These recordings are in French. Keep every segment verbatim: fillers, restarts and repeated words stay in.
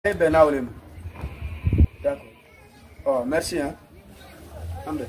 Eh ben là, d'accord. Oh, merci hein. Ambe.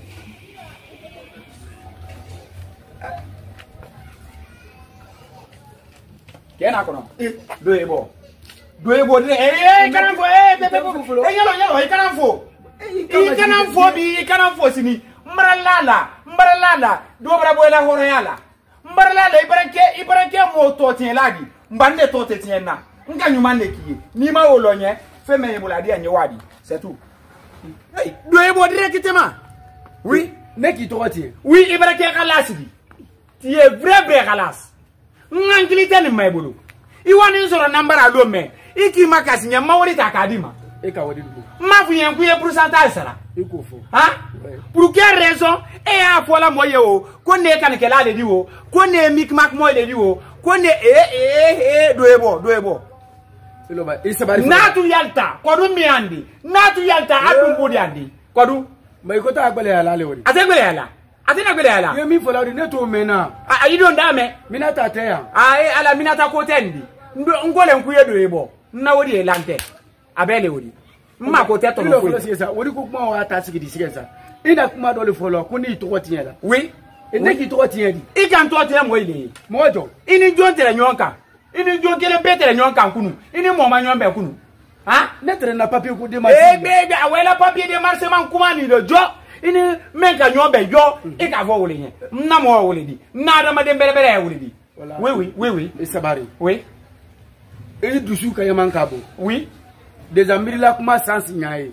Kena kono. Do ebo. Do ebo de eh kana fo eh bebe fo. Eh yalo yalo eh kana fo. Eh kana fo bi kana fo sini. Mbaralala, mbaralala, do bra boela horo yala. Mbaralala ibarake ibarake mo to tin ladi. Mbande to te tin na. Nka nyuma nekiye. Ni ma wolonye, fe me yebuladi anye wadi. C'est tout. Hey, do ebo directement. Oui, neki to ti. Oui, ibarake kalasidi. Ti e vrai vrai kalas. Ngangilite ni maibulu. Iwani nzoro nambara lo me. Iki makasi nya mawori takadima. E ka wodi dugo. Ma fu yen ku ye pourcentage sara. Iko fo. Hein? Pour quelle raison? Et à fois la moye o. Konne kan ke la le di o. Konne mik mak mo le di o. Konne eh eh eh do ebo, do ebo. Elo ba, e sabari. Natu yalta, kodu mi andi. Natu yalta adu mbodi andi. Kodu. Ma ko ta agbele ala le wori. Ate agbele ala. Ate na agbele ala. Ye mi fo la wori neto mena. Ah, you don't dame. Minata te ya. Ah, e ala minata ko tendi. Ndo ngole nkuye do ebo. Na wori e lante. Abele wori. Mma ko teto no ko. Wori ko kuma wa ta sigi di sigenza. Ina kuma do le folo ko ni to tiyen la. Oui. E ne ki to tiyen di. I kan to tiyen mo ile. Mojo. Ini jontere nyonka. Ini jonkele betere nyonka kunu. Ini mo ma nyombe kunu. Ha? Netre na papier ko de marché. Eh bebe awela papier de marché man kuma ni do jo. Ini menka nyombe jo. E ka vo wole yen. Na mo wole di. Na da ma de bere bere wole di. Oui oui, oui oui. E sabari. Oui. E dusu ka yaman kabo. Oui. Des amiri la kuma sans nyae.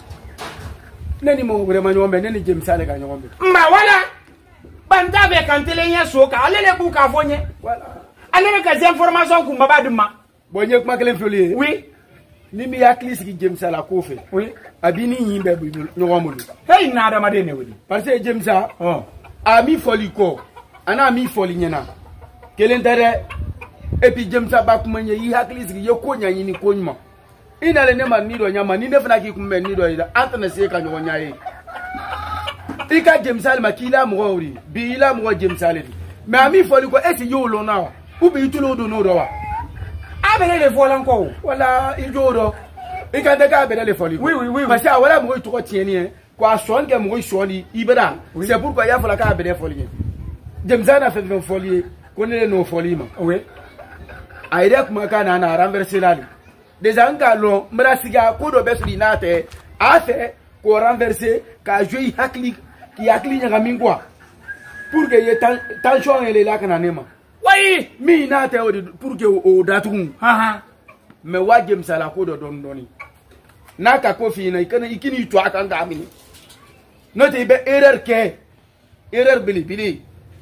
Neni mo vraiment nyombe neni James ale ka nyombe. Ma wala. Banda be kantele nya soka alele ku ka fonye. Voilà. Alele ka des informations ku mbaba duma. Bonye kuma kelen folie. Oui. Ni mi yaklis ki James ala ko fe. Oui. Abini yimbe bu nyombe. Hey na da made ne wodi. Parce que James a oh. Ami foliko. Ana mi foli nyana. Kelen dare et puis James a ba kuma nye yi yaklis ki yoko nya yini ko nyuma. Ina le ne ma ni do nyama ni ne fana ki kumbe ni do ida antana se ka nyo nyaye. Ika James Al makila mo wori bi ila mo James Al di mais ami foli ko eti yo lo na u bi tulo do no do wa abele le volan ko wala ijo do ika de ka abele le foli oui oui oui parce que wala mo to ko tieni hein ko ason ke mo so ni ibeda c'est pourquoi ya fala ka abele foli James Al a fait vingt foli ko ne no foli ma oui aide kuma kana na renverser la des angalo mrasiga ko do besri na te a fait ko renverser ka jouer hakli qui a cliné à Mingwa pour que y tension elle est là que n'anema. Oui, mi na te pour que au datum. Ha mais wa James ala ko do don doni. Na ka ko fi na ikana ikini to aka nga amini. No te be erreur ke erreur bili bili.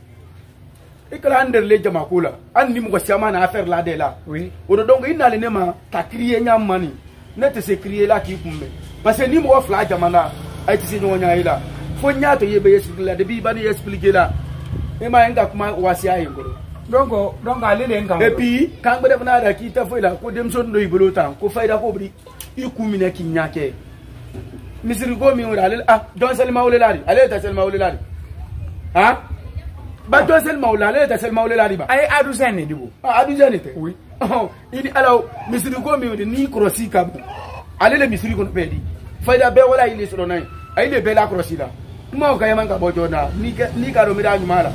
Ikala under le jama kula. An ni mo chama na affaire là de là. Oui. O do donc ina le nema ta crier nyam mani. Ne te se crier là qui kumbe. Parce que ni mo fla jama na ay ti sinyo nya ila. Fonya to yebe expliquer la debi bani expliquer la e ma nga kuma wasi ay ngoro donc donc alele nga et puis quand be defna da ki ta foila ko dem son no ibolo tan ko fayda ko bri i kumina ki nyake misiri go mi wala ah don selma wala lari ale ta selma wala lari ha ba don selma wala ale ta selma wala lari ba ay adu sene dibo ah adu sene te oui oh ini alors misiri go mi wala ni crossi kabu ale le misiri ko pedi fayda be wala ile so nai ay le be la crossi la mo ka yaman ka bojona ni ni ka do mi da nyumala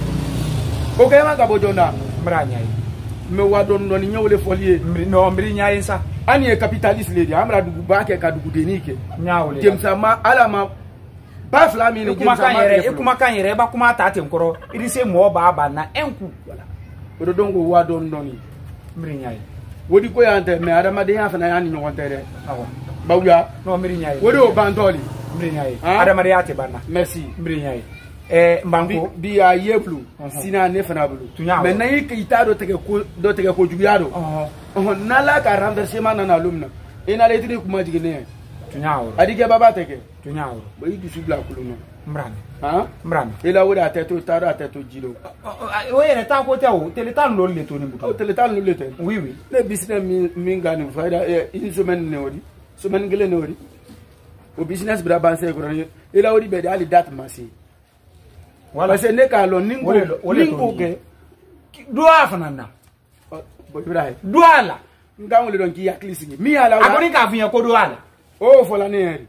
o ka yaman ka bojona mra nyai me wa don no ni nyewle folie no mri nyai sa ani e capitaliste le di amra dugu ba ke ka dugu denike nyawle James ma ala ma ba flami ni James ma e kuma kan yere ba kuma ta te nkoro iri se mo ba ba na enku wala o do dongo wa don no ni mri nyai wodi ko ya ante me adama de ya fa na ya ni nyonte de awo bawya no mri nyai wodi o bantoli Mbrinyai adama de ate bana merci Mbrinyai eh mbango bi ya yeblu sina ne fana bulu mais na yi kita do tege ko do tege ko jubiado oh na la ka renversement na alumna ina le tiri kuma jigene tunyawo adike baba tege tunyawo bo yi dusu bla kuluno mbrane ha mbrane ila woda teto taro ateto jilo o yere ta ko te o teletan lo le to ni buto teletan lo le te oui oui le business mi ngani faida une semaine ne odi semaine gele ne odi au business bra banse ko il a odi be dali date masi wala se ne ka lo ningo ningo ke doa fanana bo ibrahim doa la Nga wole don ki yakli sigi. Mi ala wa. Akoni ka fiyan ko do ala. Oh fola ne.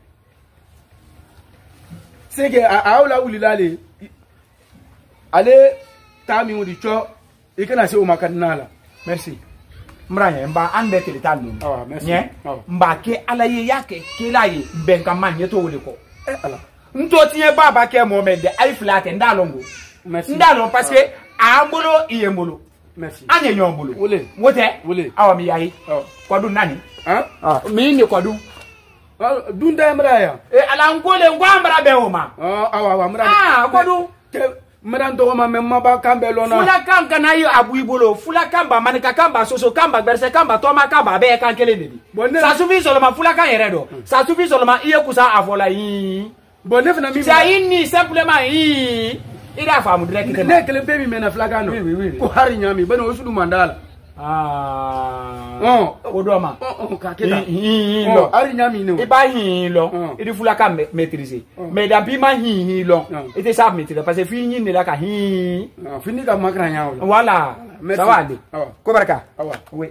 Sege a awla wuli lale. Ale tami wudi cho ikena se o makanala. Merci. Mranye mba an be tele tan dum. Ah merci. Nye. Mba ke ala ye yake ke la ye ben kan man ye to wole ko. Eh ala. Nto tiye baba ke moment de ay flat ndalongo. Merci. Ndalon parce que a mbolo iye mbolo. Merci. Anye nyon mbolo. Wole. Wote. Wole. Awa mi yayi. Oh. Kwadu nani? Hein? Ah, mi ni kwadu. Ah, dunda mra ya. Eh ala ngole ngwambra be homa. Ah, awa awa mra. Ah, kwadu. Mra ndo ma memma ba kambe lona. Fula kanga na yo abu ibolo, fula kamba manika kamba soso kamba berse kamba toma kamba be kan kele ni. Ça suffit seulement fula kan yere do. Ça suffit seulement iye kusa avola yi. Bon ne fina mi. Ça inni simplement yi. Ida famu direct. Ne kele be mi mena flaga no. Oui oui oui. Ko hari nyami bana osudu mandala. Ah. Oh, odoma. Oh, oh, ka keta. Hi hi lo. Hari nyami no. E ba hi lo. Idi fula kan maîtriser. Mais da bi ma hi hi lo. Et ça maîtriser parce que fi hi ne la ka hi. Ah, fini ka makra nyawo. Voilà. Ça va aller. Ko baraka. Awa. Oui.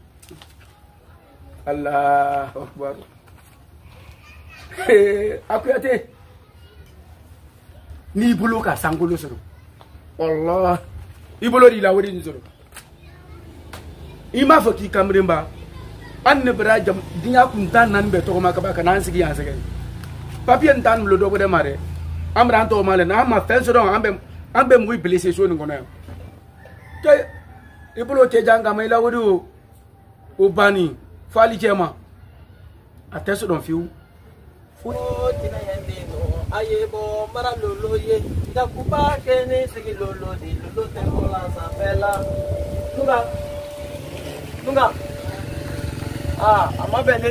Allah akbar. Eh, akuyate. Ni bulu ka sangolo soro. Allah. Ibolo di la wodi ni soro. Ima foki kamremba. Anne bra jam dinya kunta nan be to ma ka ba kan sigi yan sigi. Papier ntan lo do ko de mare. Amra to male na ma fen soro ambe ambe mu blessé so ni ngona. Te ibolo ke janga mai la wodi o bani fali chema. Ateso don fiu. Oh, tina yende no ayebo mara lolo ye da kuba kene sigi lolo di lolo te bola sapela nuga nuga ah amabele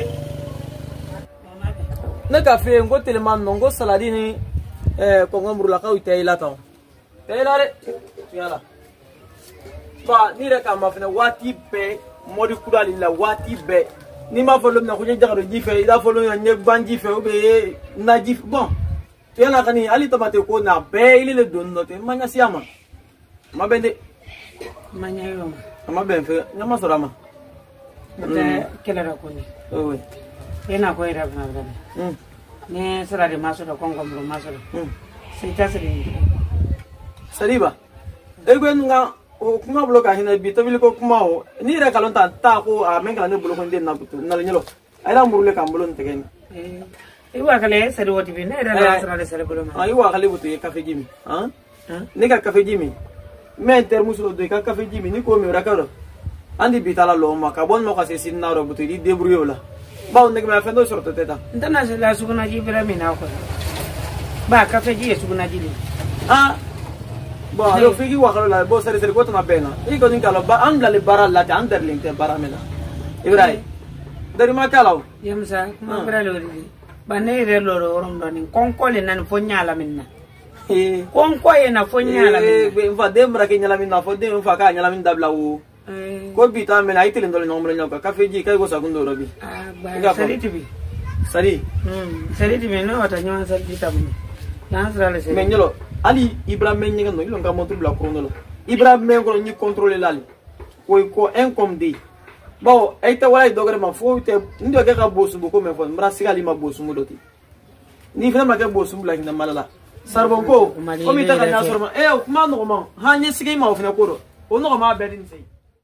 na cafe ngo teleman ngo saladi ni eh ko ngomru la kaw tay la taw tay la re yala ba ni re ka ma fena wati be modi kudali la wati be ni ma folo na ko jagaro jife ida folo na nye banji fe obe na jif bon yana kani ali tomate ko na be ile le don note manya siama ma bende manya yo ma ben fe nyama sorama de kelara ko ni oui ena ko ira na bende mm ne sara de maso da kongo bro maso mm sita sari sariba ego nga o kuma bloka hina bi tabili ko kuma o ni re kalon ta ta ko a men kala ne bloko den na butu na nyelo ayra murule kam bolon tegen eh e wa kale sari woti bi ne ra na sara de sari bolo ma ay wa kale butu e cafe jimi han ni ka cafe jimi men termus lo do ka cafe jimi ni ko mi ra karo andi bi tala lo ma ka bon no ka se sin na ro butu di debrouiller la ba on ne ma fendo sorto teta ndana se la suguna ji bira mi na ko ba cafe ji suguna ji ah bon alors figi wa kala la bo sare sare ko to na pena i ko din kala ba am la le bara la ta underling te bara mena ibrai dari ma kala yamsa ma bira lo ri ba ne re lo ro rom do ni konko le nan fo nyala minna eh konko e na fo nyala minna eh fa dem ra ke nyala minna fo dem fa ka nyala minna dabla wo ko bi ta mena itele ndol no mo nyoka cafe ji kay go sa gundo robi ah ba sari tibi sari hmm sari tibi no wata nyon sari tabu nan sara le sari menyolo ali Ibrahim nyinga no ilo nga montre bla ko no Ibrahim ko ni contrôler lali ko ko incomde bo ayta wala dogere ma fo te ndo ga ka bosu ko me fo mra sigali ma bosu mu doti ni fina ma ka bosu bla na malala sarbon ko ko mi ta ka na sorma e o ma no ma ha ni sigi ma fina ko do o no ma be din sei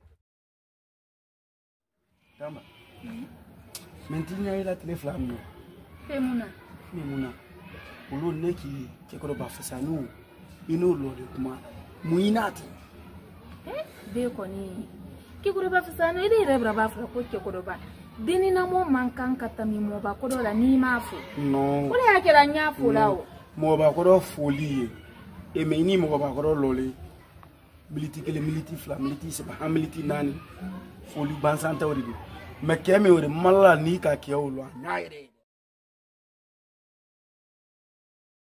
Tamba. Mentinya ila teleflam no. Femuna. Memuna. Ulu neki kekoro ba fasanu ino lo de kuma muinati Eh be ko ni kekoro ba fasanu ide rebra ba fra ko kekoro ba dini na mo mankan katami mo ba ko do la ni mafu no ko le akira nya fu lawo mo ba ko do foli e me ni mo ba ko do lole militi kele militi fla militi se ba militi nani foli ban santa wori me keme wori malla ni ka ke o lo nyaire